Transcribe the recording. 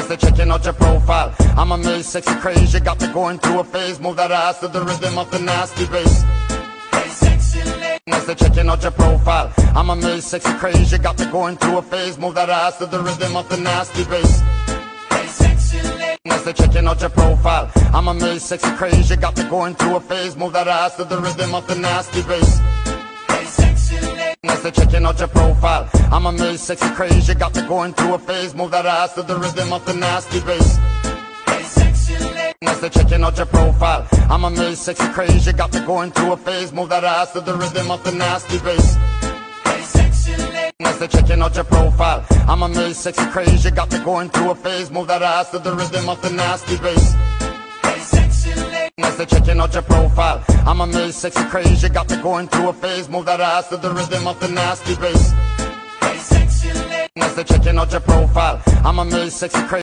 they're checking out your profile. I'm a miss, sexy craze, you got me going through a phase. Move that ass to the rhythm of the nasty bass. Hey sexy lady, as they're checking out your profile. I'm a miss, sexy craze, you got me going through a phase. Move that ass to the rhythm of the nasty bass. Hey sexy lady, as they're checking out your profile. I'm a miss, sexy craze, you got me going through a phase. Move that ass to the rhythm of the nasty bass. As they're checking out your profile. I'm a miss, sexy craze, you got me going through a phase. Move that ass to the rhythm of the nasty bass. Hey sexy lady, as they're checking out your profile. I'm a miss, sexy craze, you got me going through a phase. Move that ass to the rhythm of the nasty bass. Hey sexy lady, as they're checking out your profile. I'm a miss, sexy craze, you got me going through a phase. Move that ass to the rhythm of the nasty bass. Hey sexy lady, as they're checking out your profile. I'm a miss, sexy craze, you got me going through a phase. Move that ass to the rhythm of the nasty bass. Hey sexy lady, as they're checking out your profile. I'm a miss, sexy craze.